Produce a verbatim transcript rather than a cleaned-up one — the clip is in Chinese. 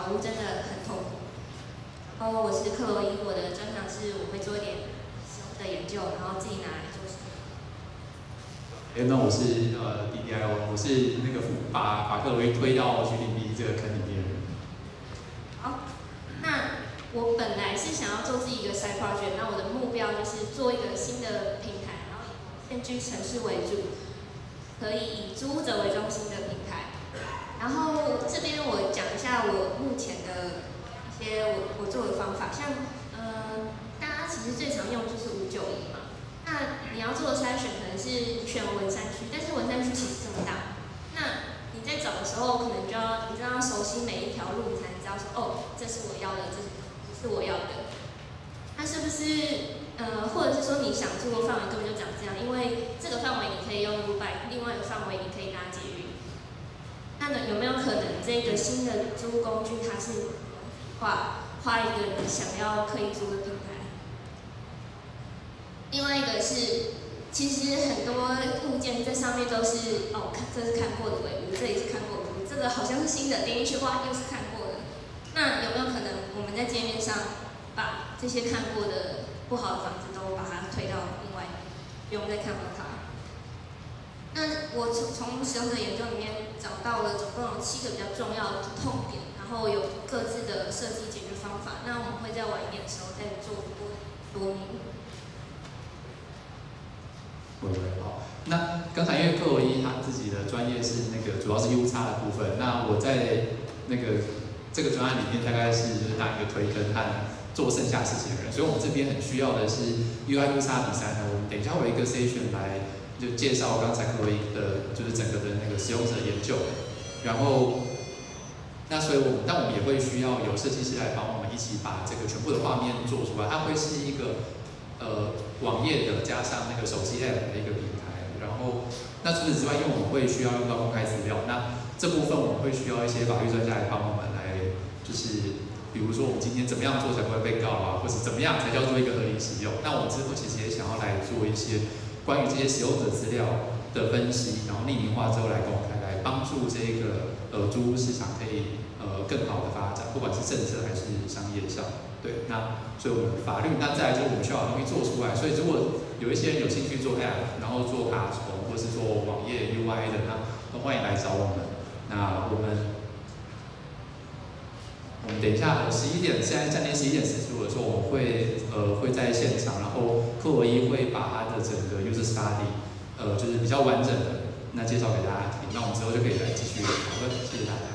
导入真的很痛苦。然后我是克洛伊，我的专长是我会做一点使用的研究，然后自己拿来做实验。 哎，那我是呃 D D I O， 我是那个把把克洛伊推到 G D P 这个坑里面。 好，那我本来是想要做自己一个 side project， 那我的目标就是做一个新的平台，然后以线距城市为主，可以以租者为中心的平台。然后这边我讲一下我目前的一些我我做的方法，像呃大家其实最常用就是五九一嘛，那你要做的筛选可能是选文山区，但是文山区其实这么大，那你在找的时候可能就要你知道熟悉每一条路，你才能知道说哦这是我要的，这是我要的。那是不是呃或者是说你想做的范围根本就长这样，因为这个范围你可以用 U-Bike， 另外一个范围你可以搭捷运。那呢有没有可能这个新的租工具它是画画一个你想要可以租的品牌？另外一个是，其实很多物件在上面都是哦，看这是看过的尾屋，这里是看过的尾屋，这个好像是新的，点进去哇又是看过的。那有没有可能我们在界面上把这些看过的不好的房子都把它推到另外，不用再看到它？那我从从使用者研究里面找到了总共有七个比较重要的痛点，然后有各自的设计解决方法。那我们会在晚一点的时候再做多说明。 对对，好。那刚才因为克洛伊他自己的专业是那个主要是 U X 的部分，那我在那个这个专案里面大概是就是当一个推坑和做剩下事情的人，所以我们这边很需要的是 U I U X 比赛呢。我们等一下会有一个 session 来就介绍刚才克洛伊的就是整个的那个使用者研究，然后那所以我们但我们也会需要有设计师来帮我们一起把这个全部的画面做出来，它会是一个呃网页的加上那个手机 app 的一个平台，然后那除此之外，因为我们会需要用到公开资料，那这部分我们会需要一些法律专家来帮我们来，就是比如说我们今天怎么样做才不会被告啊，或者怎么样才叫做一个合理使用。那我们之后其实也想要来做一些关于这些使用者资料的分析，然后匿名化之后来公开，来帮助这个呃租屋市场可以呃更好的发展，不管是政策还是商业上。对，那所以我们法律，那再来就是我们需要把东西做出来。所以如果有一些人有兴趣做 app， 然后做卡虫或是做网页 U I 的，那都欢迎来找我们。那我们我们等一下十一点，现在将近十一点十五的时候，我们会呃会在现场，然后克洛伊会把他的整个 user study， 呃就是比较完整的那介绍给大家听。那我们之后就可以来继续讨论，谢谢大家。